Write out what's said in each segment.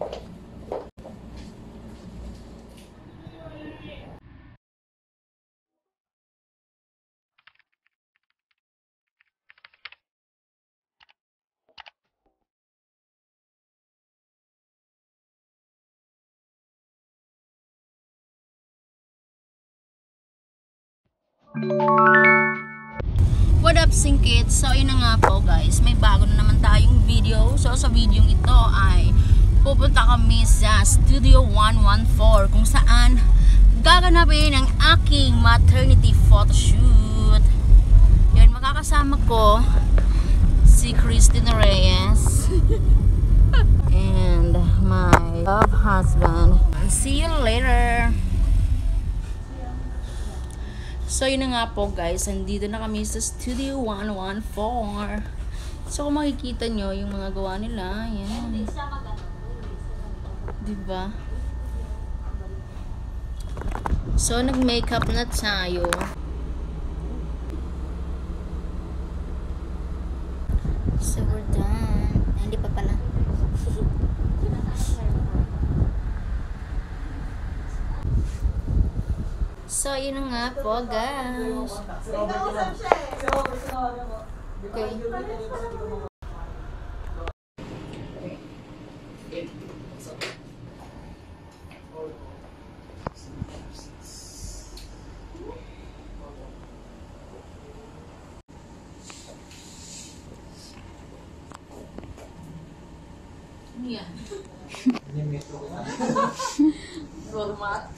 What up, SINGKIT? So yun na nga po guys, may bago na naman tayong video. So sa video ito ay pupunta kami sa Studio 114 kung saan gaganapin ang aking maternity photoshoot. Yun, makakasama ko si Christina Reyes and my love husband. See you later. So yun na nga po guys, nandito na kami sa Studio 114. So kung makikita nyo yung mga gawa nila, yan. Diba? So nag-makeup na tayo. So we're done. Ay, hindi pa pala. So, yun na nga po, guys. Okay. Yan. Format.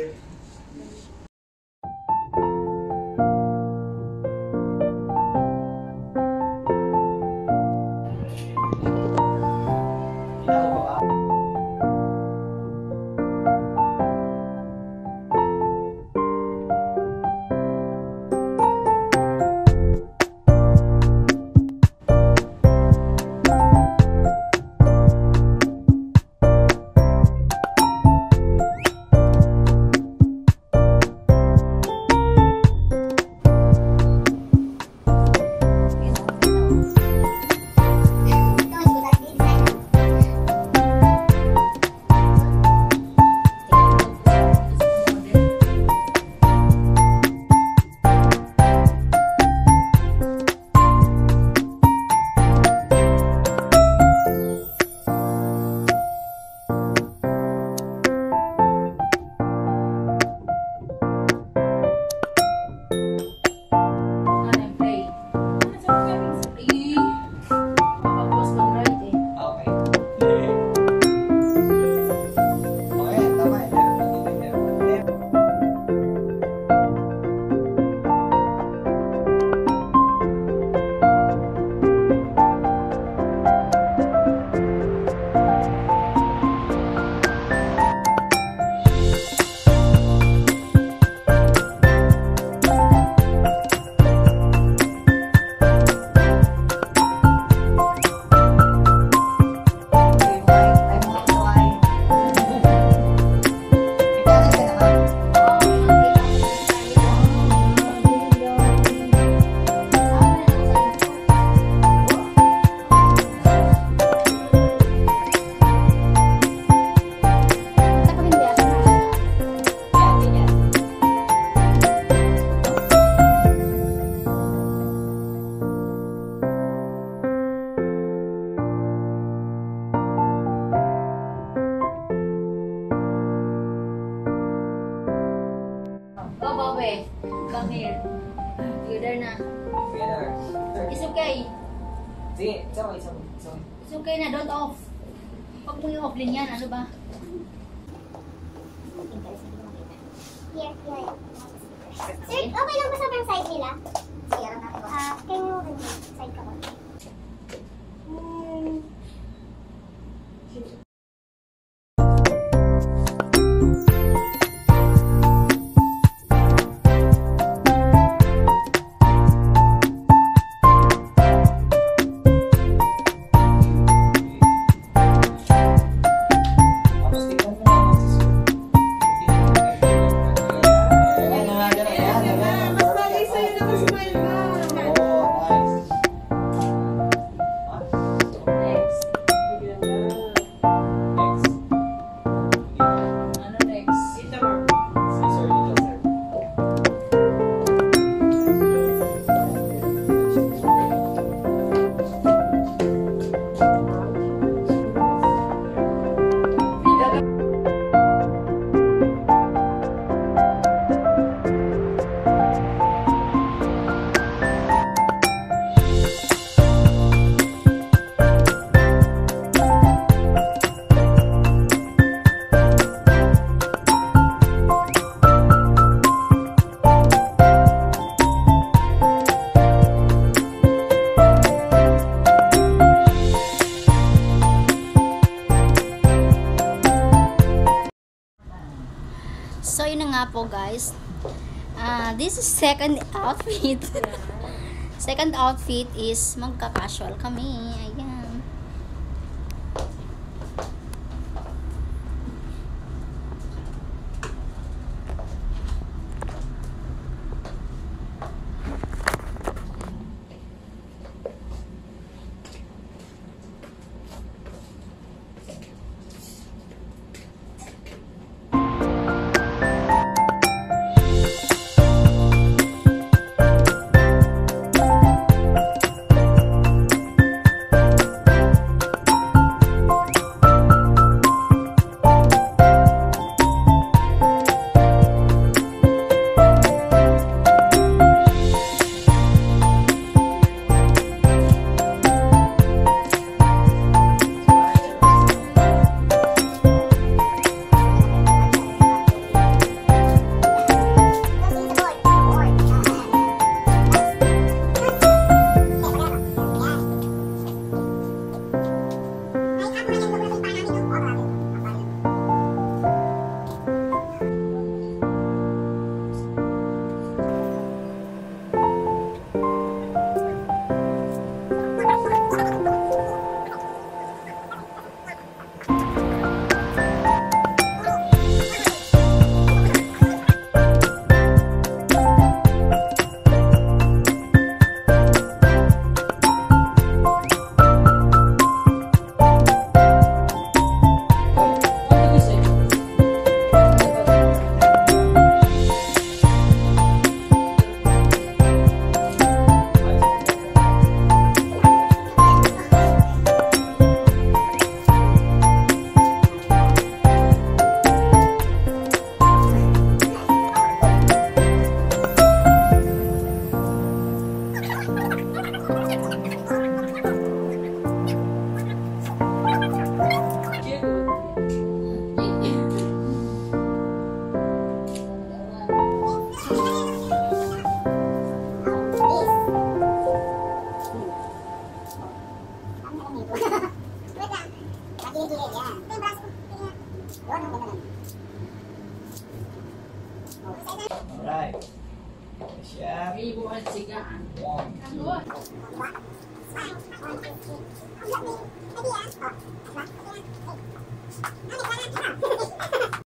Come here. You there na. It's okay. Sige, it's okay na, don't off. Pag mo yung off din yan, ano ba? Here. Sir, okay lang ba sa mga side nila? Sige, can you side ka ba? yun na nga po guys. This is second outfit. Second outfit is magka-casual kami. Ayan. Alright. Siap. Ibuan sigaan. One.